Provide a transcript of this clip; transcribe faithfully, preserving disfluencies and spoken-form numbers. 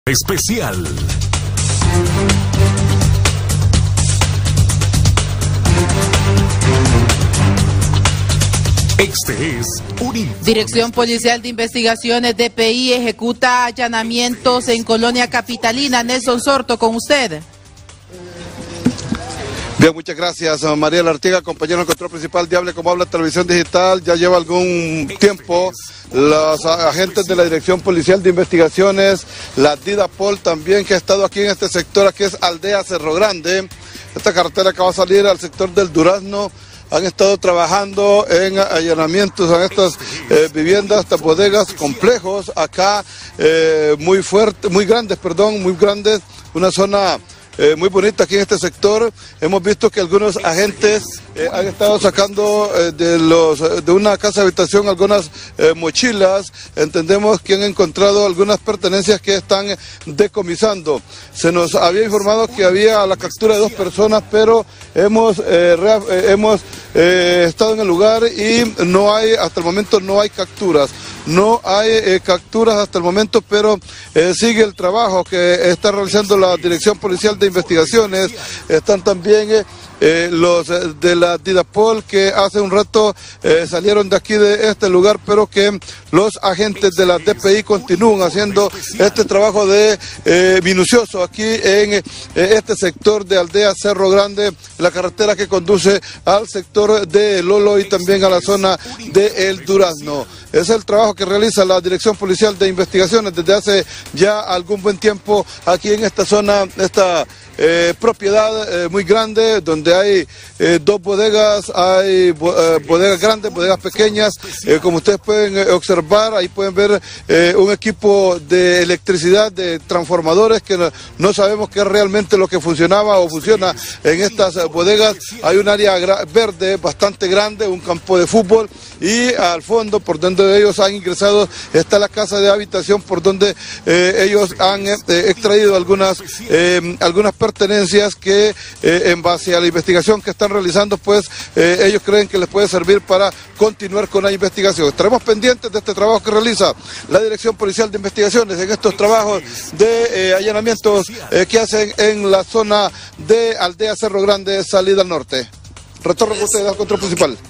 Especial. Este es un informe. Dirección Policial de Investigaciones D P I ejecuta allanamientos en Colonia Capitalina. Nelson Sorto, con usted. Bien, muchas gracias, Mariela Artiga, compañero del control principal de Hable Como Habla Televisión Digital. Ya lleva algún tiempo los agentes de la Dirección Policial de Investigaciones, la DIDAPOL también, que ha estado aquí en este sector, aquí es Aldea Cerro Grande. Esta carretera que va a salir al sector del Durazno. Han estado trabajando en allanamientos a estas eh, viviendas, estas bodegas, complejos, acá eh, muy fuertes, muy grandes, perdón, muy grandes, una zona Eh, muy bonita aquí en este sector. Hemos visto que algunos agentes eh, han estado sacando eh, de, los, de una casa de habitación algunas eh, mochilas. Entendemos que han encontrado algunas pertenencias que están decomisando. Se nos había informado que había la captura de dos personas, pero hemos, eh, rea, eh, hemos eh, estado en el lugar y no hay, hasta el momento no hay capturas. No hay eh, capturas hasta el momento, pero eh, sigue el trabajo que está realizando la Dirección Policial de Investigaciones. Están también eh, eh, los de la DIDAPOL que hace un rato eh, salieron de aquí de este lugar, pero que los agentes de la D P I continúan haciendo este trabajo de eh, minucioso aquí en eh, este sector de Aldea Cerro Grande, la carretera que conduce al sector de Lolo y también a la zona de El Durazno. Es el trabajo que realiza la Dirección Policial de Investigaciones desde hace ya algún buen tiempo aquí en esta zona, esta eh, propiedad eh, muy grande, donde hay eh, dos bodegas, hay bo eh, bodegas grandes, bodegas pequeñas, eh, como ustedes pueden eh, observar, ahí pueden ver eh, un equipo de electricidad, de transformadores, que no, no sabemos qué es realmente lo que funcionaba o funciona en estas eh, bodegas. Hay un área verde bastante grande, un campo de fútbol, y al fondo, por donde ellos han ingresado, está la casa de habitación por donde eh, ellos han eh, extraído algunas, eh, algunas pertenencias que eh, en base a la investigación que están realizando, pues eh, ellos creen que les puede servir para continuar con la investigación. Estaremos pendientes de este trabajo que realiza la Dirección Policial de Investigaciones en estos trabajos de eh, allanamientos eh, que hacen en la zona de Aldea Cerro Grande, salida al norte. Retorno con ustedes al control principal.